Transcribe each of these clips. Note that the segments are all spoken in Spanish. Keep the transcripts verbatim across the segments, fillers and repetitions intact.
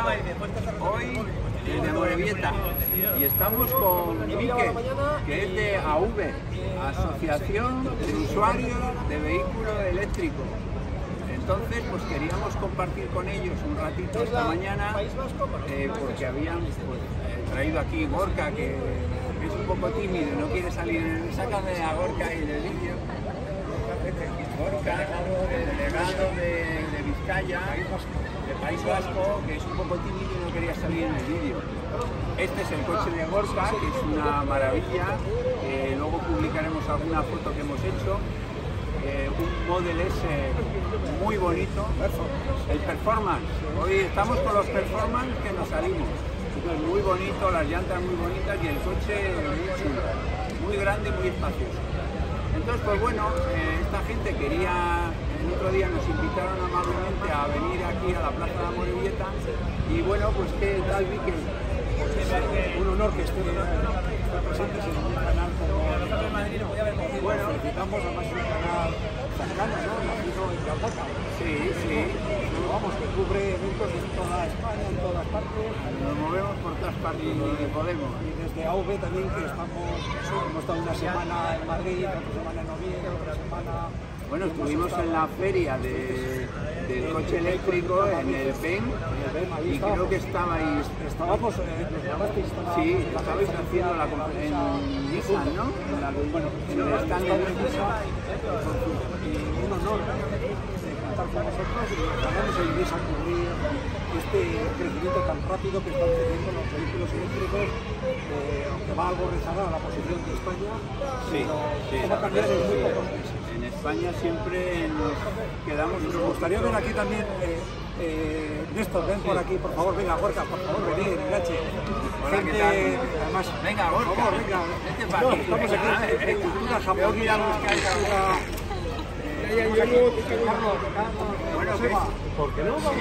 Hoy desde Amorebieta y estamos con Miquel, que es de A V, Asociación de Usuarios de Vehículo Eléctrico. Entonces, pues queríamos compartir con ellos un ratito esta mañana, eh, porque habían pues, eh, traído aquí Gorka, que es un poco tímido y no quiere salir. Sácame a Gorka y del vídeo. Gorka, el delegado de, de Vizcaya, de País Vasco, que es un poco tímido y no quería salir en el vídeo. Este es el coche de Gorka, que es una maravilla. Eh, luego publicaremos alguna foto que hemos hecho. Eh, un Model S muy bonito, el Performance. Hoy estamos con los Performance que nos salimos. Entonces, muy bonito, las llantas muy bonitas y el coche muy chulo, muy grande y muy espacioso. Entonces, pues bueno, eh, esta gente quería, el otro día nos invitaron amablemente a venir aquí a la Plaza de Amorebieta y bueno, pues qué tal, Vicky. Pues es un honor que estén presentes en un canal como el bueno, felicitamos, además es un canal cercano, ¿no? Nacido en Yaldaca. Sí, sí. Pero vamos, que cubre eventos de toda España, en todas partes. Nos movemos por todas partes y, donde podemos. Y desde A V también, que estamos, hemos estado una semana en Madrid, otra semana en Oviedo, otra semana... Bueno, estuvimos en la feria de, del coche eléctrico en el B E M y creo que estabais... Estábamos, eh, nos llamasteis, sí, estabais haciendo la conferencia en Nissan, ¿no? En la, bueno, en el stand de Nissan. Y un honor de contar con vosotros y ganamos el INES a cubrir este crecimiento tan rápido que están teniendo los vehículos eléctricos, eh, aunque va algo rezagada la posición de España, sí, pero sí, va a cambiar en muy pocos meses. En España siempre nos quedamos... Nos gustaría ver aquí también, eh, eh, Néstor, ven sí. por aquí, por favor, venga, Gorka, por favor, venid, Gache. Hola, ¿qué tal? Además, venga, Gorka, por favor, venga, vete para no, aquí. Estamos aquí en eh, cultura japonesa, cultura... Bueno, ¿por qué no? Vamos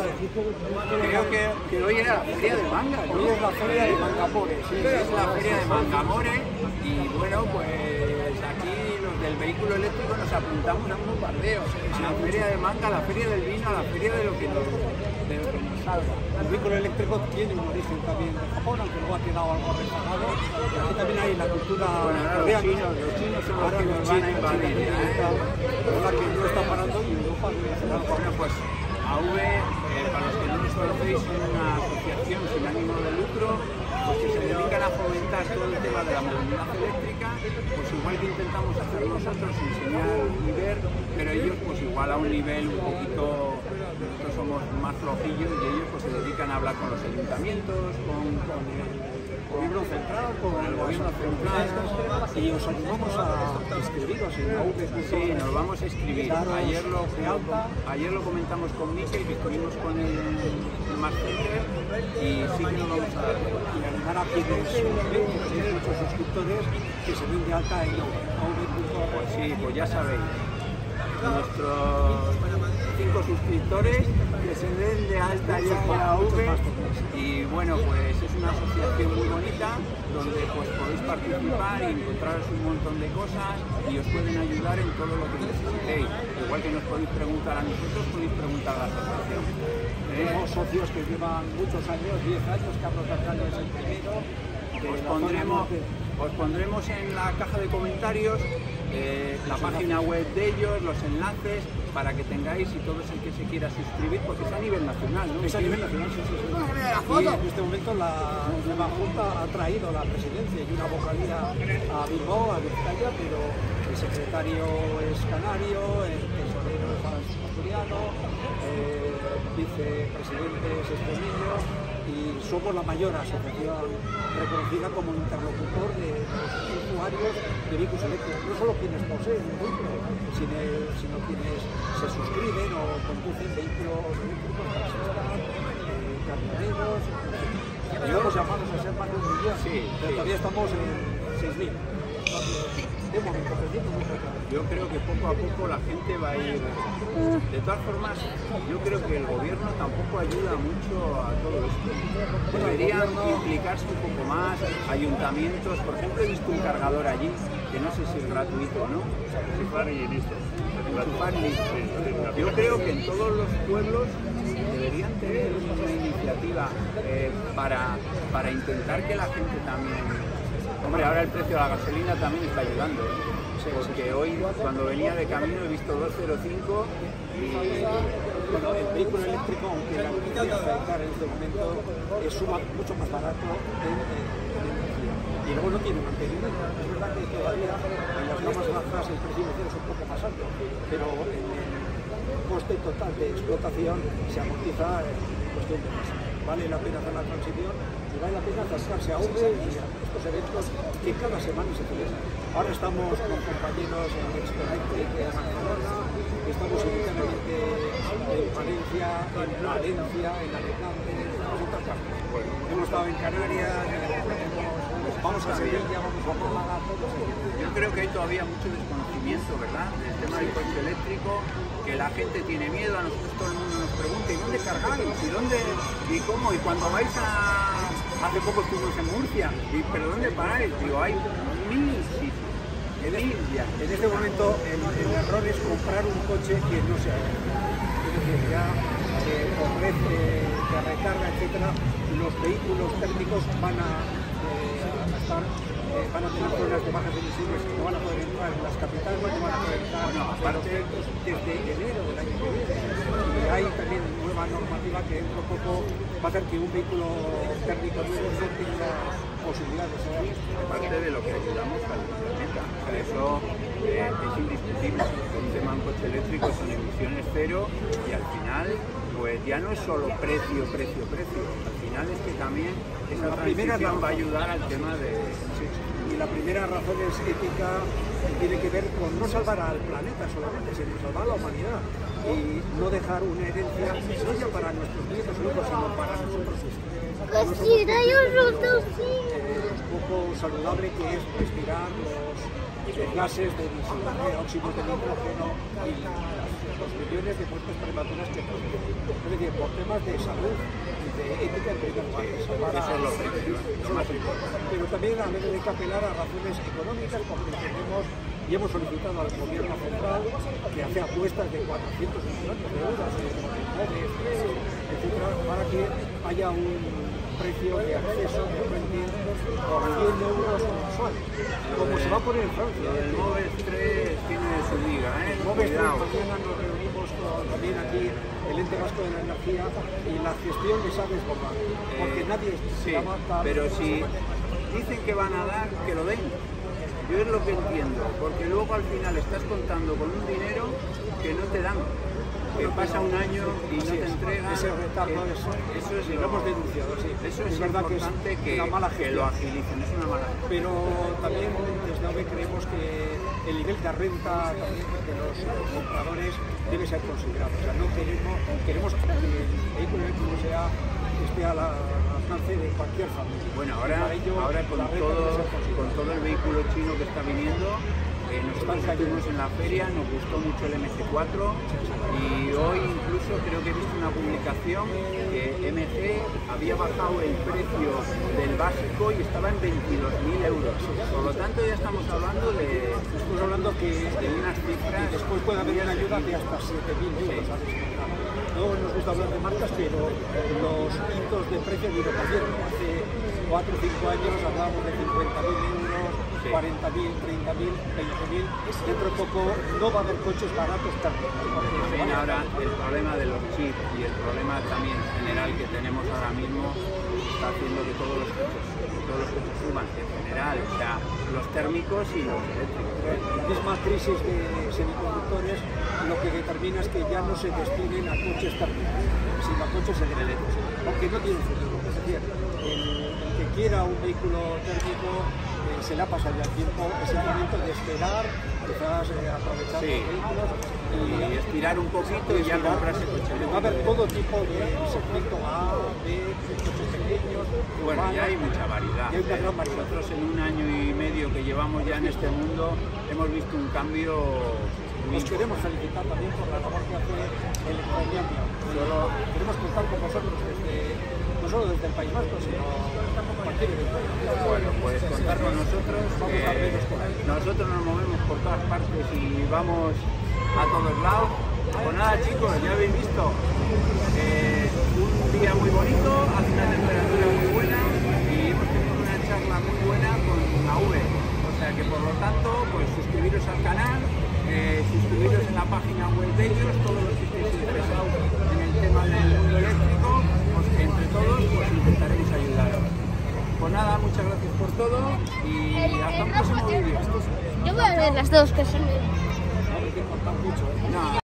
a Creo que, que hoy era la feria de manga, ¿no? Hoy es la feria de Mangamore, sí. Es la feria de Mangamore y bueno, pues aquí los del vehículo eléctrico nos apuntamos a un bombardeo. La feria de manga, la feria del vino, la feria de lo que nos, de lo que nos salga. El vehículo eléctrico tiene un origen también de Japón, aunque luego ha quedado algo rezagado. Aquí también hay la cultura bueno, ahora los chinos, los chinos son los que nos van a invadir. La que no está parando y Europa debe hacer algo. Bueno, pues A V, eh, para los que no nos conocéis, es una asociación sin ánimo de lucro, pues que se dedican a fomentar todo el tema de la movilidad eléctrica, pues igual que intentamos hacer nosotros, enseñar y ver, pero ellos pues igual a un nivel un poquito, nosotros somos más flojillos y ellos pues se dedican a hablar con los ayuntamientos, con, con el gobierno central, con el gobierno central, y os animamos a inscribiros en A V. Sí, nos vamos a inscribir. Ayer lo, ayer lo comentamos con Miquel, que estuvimos con el, el Master y sí que nos vamos a dar. Y animar a quienes ven, que tenéis muchos suscriptores, que se den de alta en A V punto org. Sí, pues ya sabéis. Nuestros cinco suscriptores que se den de alta ya en A V y bueno, pues es una asociación muy bonita donde pues podéis participar y encontraros un montón de cosas y os pueden ayudar en todo lo que necesitéis. Igual que nos podéis preguntar a nosotros, podéis preguntar a la asociación. Tenemos socios que llevan muchos años, diez años, Carlos Arcano es el primero. Os pondremos, os pondremos en la caja de comentarios eh, la página web de ellos, los enlaces, para que tengáis y todo el que se quiera suscribir, porque es a nivel nacional, ¿no? Es a nivel nacional, sí, sí, sí. Y en este momento la nueva Junta ha traído la presidencia y una vocalía a Bilbao, a Vizcaya, pero el secretario es canario, el tesorero es asturiano, el vicepresidente es extremeño y somos la mayor asociación reconocida como interlocutor de los usuarios de vehículos eléctricos, no solo quienes poseen un vehículo, sino, sino quienes se suscriben o conducen vehículos eléctricos, taxistas, eh, camioneros. Estamos llamados a ser más de un millón, sí, pero sí. todavía estamos en seis mil. De momento, yo creo que poco a poco la gente va a ir. De todas formas, yo creo que el gobierno tampoco ayuda mucho a todo esto. Deberían implicarse un poco más, ayuntamientos. Por ejemplo, he visto un cargador allí, que no sé si es gratuito o no. Enchufar y listo. Enchufar y listo. Yo creo que en todos los pueblos deberían tener una iniciativa política eh, para, para intentar que la gente también... Hombre, ahora el precio de la gasolina también está ayudando, ¿eh? Porque hoy, cuando venía de camino, he visto dos cero cinco y... Bueno, el vehículo eléctrico, aunque la potencia afectar en este momento, es suma, mucho más barato en, en, en energía. Y luego no tiene mantenimiento. Es verdad que todavía en las gamas bajas el precio inicial es un poco más alto, pero en el coste total de explotación se amortiza en cuestión de meses. Vale la pena hacer la transición y vale la pena acercarse a U V y a estos eventos que cada semana se celebran. Ahora estamos con compañeros en Expo Electric en Barcelona, estamos simultáneamente en Valencia, en Valencia, en Alicante, en otras partes. Bueno, hemos estado en Canarias, hemos, vamos a Sevilla, vamos a Málaga, todos ellos. Yo creo que hay todavía mucho desconocimiento, ¿verdad?, del tema del coche eléctrico, que la gente tiene miedo, a nosotros todo el mundo nos pregunta, ¿y dónde cargáis? ¿Y dónde? ¿Y cómo? Y cuando vais a... Hace poco estuvimos en Murcia, ¿y pero dónde paráis? Digo, hay mil sitios. En, en este momento el, el error es comprar un coche que no sea eléctrico. Es decir, ya eh, por red de, de recarga, etcétera, los vehículos térmicos van a, eh, a estar, eh, van a tener zonas de bajas emisiones que no van a poder entrar en las capitales, no van a poder entrar bueno, aparte, desde enero del año que viene. Y hay también nueva normativa que dentro de poco va a hacer que un vehículo térmico nuevo no tenga posibilidad de ser aparte de lo que ayudamos al planeta. O sea, eso eh, es indiscutible. Un tema en coche eléctrico son emisiones cero y al final pues ya no es solo precio, precio, precio. Al final es que también esa la primera transición va a ayudar al tema de... Sí, y la primera razón es ética, que tiene que ver con no salvar al planeta solamente, sino salvar a la humanidad y no dejar una herencia no ya para nuestros nietos o hijos, sino para nosotros mismos. Cocina, yo roto, sí. Es poco saludable que es respirar los, los gases de óxidos de nitrógeno y los millones de muertes prematuras que producen. Es decir, por temas de salud y de ética en primer lugar. Eso es lo, lo más importante. Pero también a veces hay que apelar a razones económicas porque tenemos y hemos solicitado al gobierno central que hace apuestas de cuatrocientos millones de euros en móviles, etcétera, para que haya un precio de acceso de renting por cien euros mensuales, como se va a poner en Francia. El Moves tres tiene su liga, ¿eh? El Moves tres, mañana nos reunimos con, también aquí el Ente Vasco de la Energía y la gestión les ha desbordado, porque eh, nadie sí, se va a matar. Pero si dicen que van a dar, que lo den. Yo es lo que entiendo, porque luego al final estás contando con un dinero que no te dan. Que pasa un año y no te entregan. Ese retardo, que, eso, eso es lo, lo hemos denunciado, sí. Eso es, es verdad importante que, es que, una mala que lo agilicen, es una mala gestión. Pero también desde A V E creemos que el nivel de renta también de los compradores debe ser considerado. O sea, no queremos, queremos que el vehículo eléctrico sea, esté a la alcance de cualquier familia. Bueno, ahora, ello, ahora con, todo, con todo el vehículo chino que está viniendo, Eh, nosotros estuvimos en la feria, nos gustó mucho el M G cuatro y hoy incluso creo que he visto una publicación que M G había bajado el precio del básico y estaba en veintidós mil euros. Por lo tanto ya estamos hablando de, estamos hablando que de unas cifras. Después puede haber una ayuda de hasta siete mil euros. Sí. No nos gusta hablar de marcas, pero los hitos de precio han ido cambiando. Hace cuatro o cinco años hablábamos de cincuenta mil euros, sí. cuarenta mil, treinta mil, veinte mil. Dentro de poco no va a haber coches baratos también. Viene ahora el problema de los chips y el problema también general que tenemos ahora mismo está haciendo que todos los coches, todos los coches suban en general, o sea, los térmicos y los eléctricos. La misma crisis de semiconductores lo que determina es que ya no se destinen a coches térmicos, sino a coches eléctricos, porque no tienen futuro. Es decir, el, el que quiera un vehículo térmico eh, se le ha pasado ya el tiempo, es el momento de esperar, quizás eh, aprovechar sí. los vehículos y, y estirar un poquito y ya comprarse coche. Va a haber todo tipo de segmento A, B, coches pequeños. Bueno, urbanos, ya hay mucha variedad. hay una gran variedad. Nosotros en un año y medio que llevamos ya en este mundo hemos visto un cambio. Nos queremos felicitar también por la labor que hace el Electromiamia. Solo queremos contar con vosotros desde, no solo desde el País Vasco, sino cualquier evento. Bueno, pues contar con nosotros. Vamos a vernos por ahí. Nosotros nos movemos por todas partes y vamos a todos lados. Pues nada, chicos, ya habéis visto eh, un día muy bonito. A V. O sea que por lo tanto, pues suscribiros al canal, eh, suscribiros en la página web de ellos, todos los que estéis interesados en el tema del mundo eléctrico, pues que entre todos pues intentaremos ayudaros. Pues nada, muchas gracias por todo y hasta un próximo vídeo. Yo voy a ver las dos que son. Hay que cortar mucho, ¿eh? No.